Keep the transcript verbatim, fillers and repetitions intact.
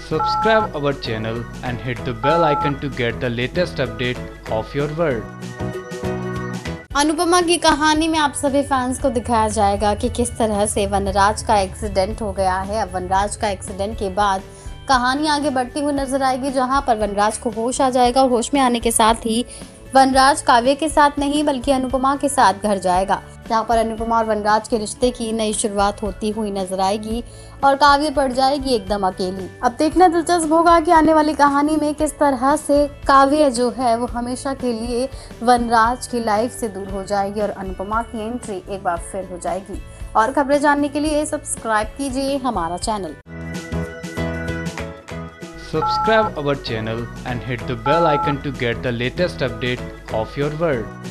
Subscribe our channel and hit the bell icon to get the latest update of your world. Anupama की कहानी में आप सभी fans को दिखाया जाएगा कि किस तरह से वनराज का एक्सीडेंट हो गया है। अब वनराज का एक्सीडेंट के बाद कहानी आगे बढ़ती हुई नजर आएगी, जहां पर वनराज को होश आ जाएगा और होश में आने के साथ ही वनराज काव्य के साथ नहीं बल्कि अनुपमा के साथ घर जाएगा, जहां पर अनुपमा और वनराज के रिश्ते की नई शुरुआत होती हुई नजर आएगी और काव्य पड़ जाएगी एकदम अकेली। अब देखना दिलचस्प होगा कि आने वाली कहानी में किस तरह से काव्य जो है वो हमेशा के लिए वनराज की लाइफ से दूर हो जाएगी और अनुपमा की एंट्री एक बार फिर हो जाएगी। और खबरें जानने के लिए सब्सक्राइब कीजिए हमारा channel. Subscribe our channel and hit the bell icon to get the latest update of your world.